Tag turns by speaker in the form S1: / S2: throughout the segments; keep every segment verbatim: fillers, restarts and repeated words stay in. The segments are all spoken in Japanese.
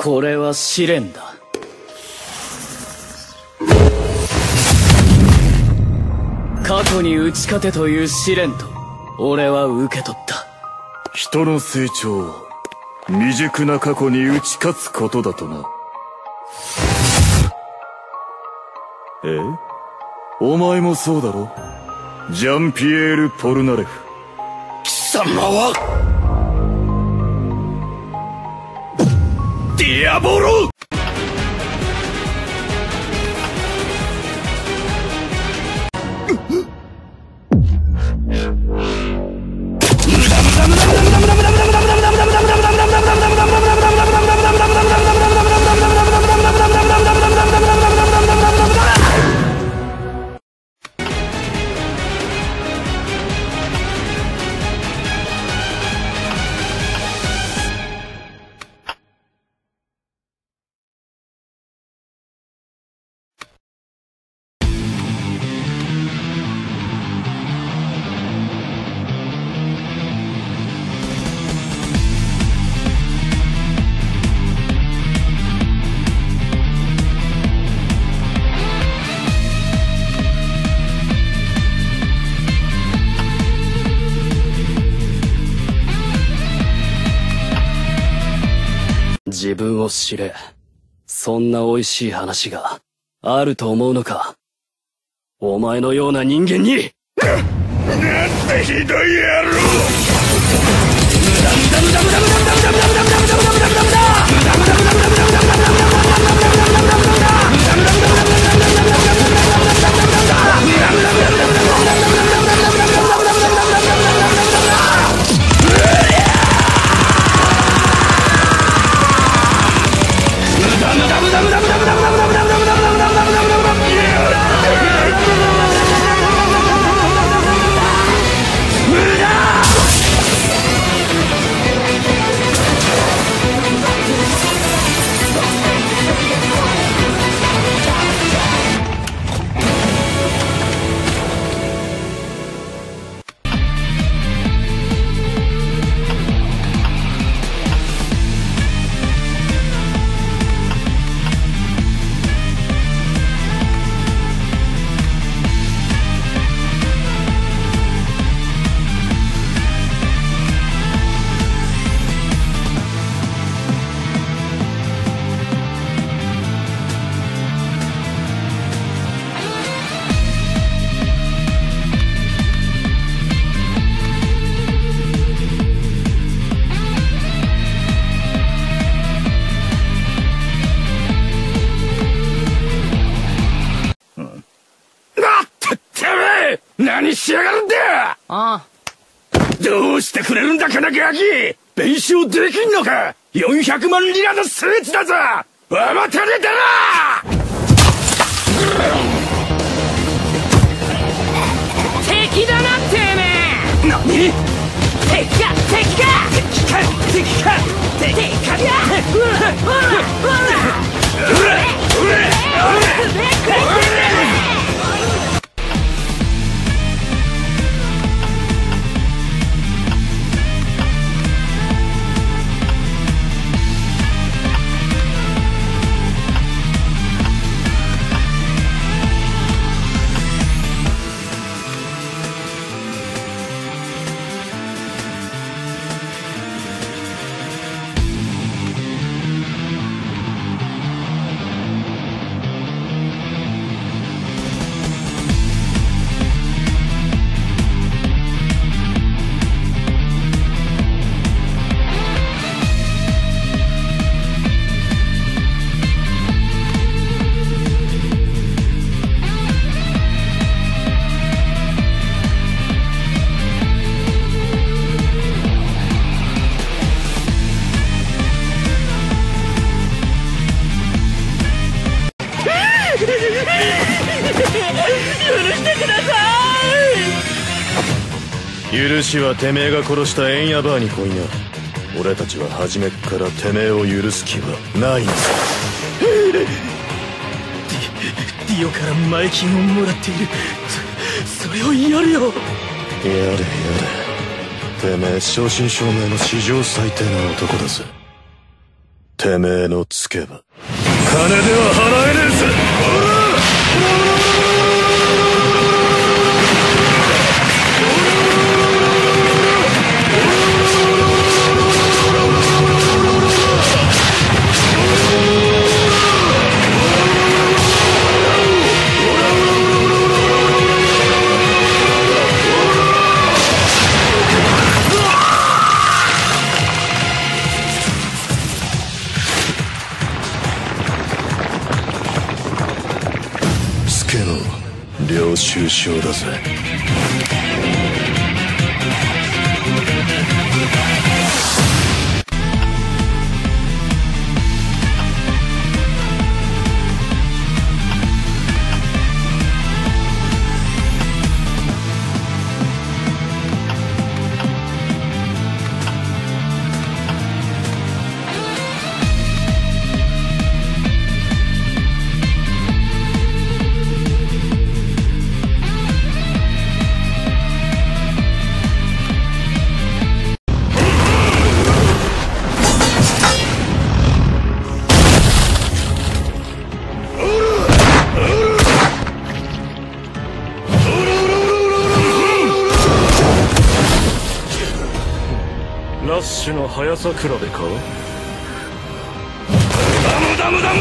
S1: これは試練だ。過去に打ち勝てという試練と俺は受け取った。
S2: 人の成長は未熟な過去に打ち勝つことだとな。え？お前もそうだろ？ジャンピエール・ポルナレフ。
S3: 貴様はディアボロ！
S1: 自分を知れ。そんな美味しい話があると思うのか。お前のような人間に。なんて
S3: ひどい野郎！何しやがるんだ！
S1: ああ。
S3: どうしてくれるんだ、このガキ！弁償できんのか！ よんひゃくまんリラのスーツだぞ！おまたれだな！
S4: 敵だな、てめえ！
S3: 何？
S4: 敵か！敵か！
S3: 敵か！敵か！
S4: 敵か！ほら！ほら！ほら！
S3: うら！うら！
S2: 許しはてめえが殺したエンヤバーに来いな。俺たちは初めっからてめえを許す気はないんだ。
S5: ディ、ディオから前金をもらっている。そ、それをやるよ。
S2: やれやれ。てめえ正真正銘の史上最低な男だぜ。 てめえのつけば金では払えねえぜ。領収書だぜ。 ラッシュの速さ比べか。
S3: ダムダムダム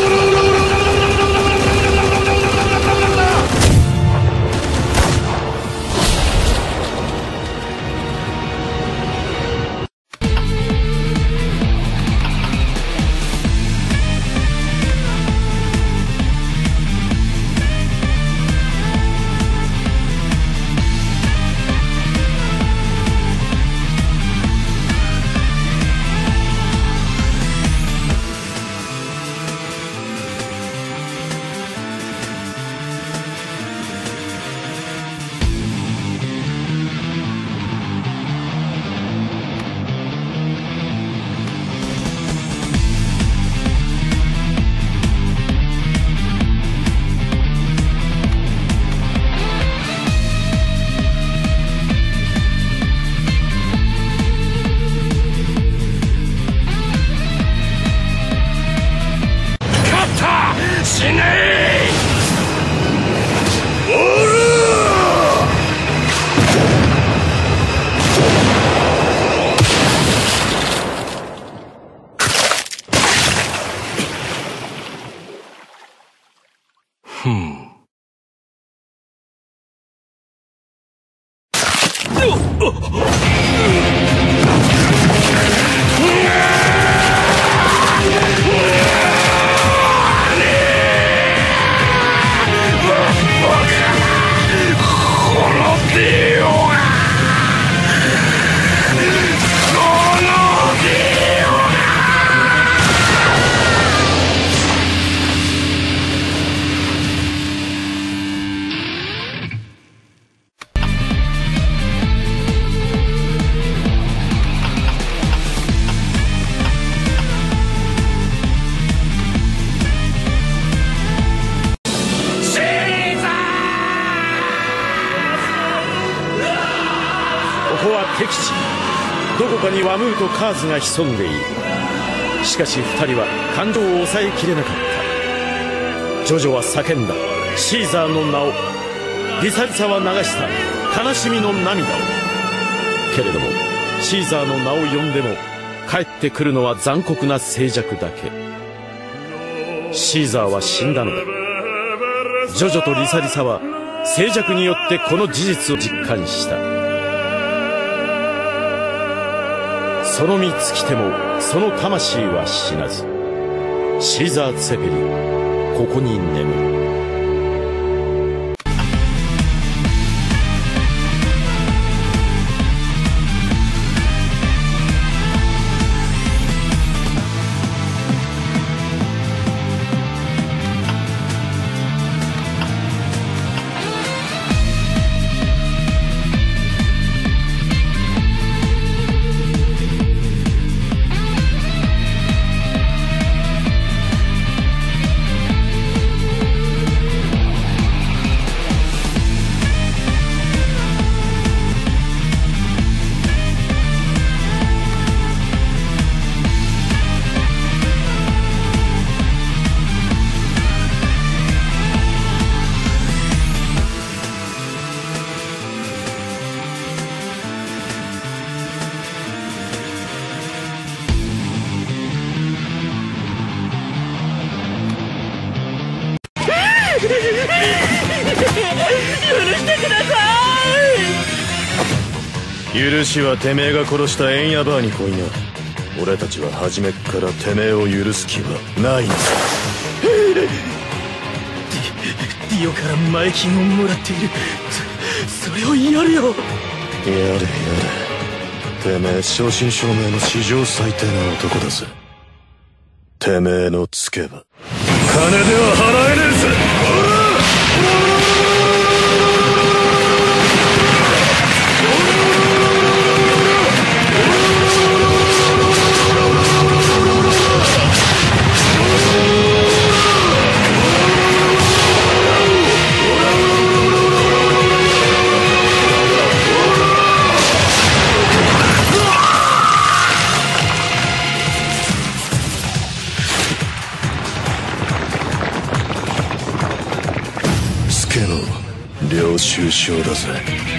S3: 死ねえ。
S2: ふん。
S6: ここは敵地。どこかにワムーとカーズが潜んでいる。しかし二人は感情を抑えきれなかった。ジョジョは叫んだシーザーの名を。リサリサは流した悲しみの涙を。けれどもシーザーの名を呼んでも帰ってくるのは残酷な静寂だけ。シーザーは死んだのだ。ジョジョとリサリサは静寂によってこの事実を実感した。その身尽きてもその魂は死なず。シーザー・ツェペリ、ここに眠る。
S5: してくださ
S2: 許しはてめえが殺したエンヤバーに来いな。俺たちは初めっからてめえを許す気はないんだ。
S5: ディオから前金をもらっている。そそれをやるよ。
S2: やれやれ。てめえ正真正銘の史上最低な男だぜ。てめえのつけば金では払えねえぜ。領収書だぜ。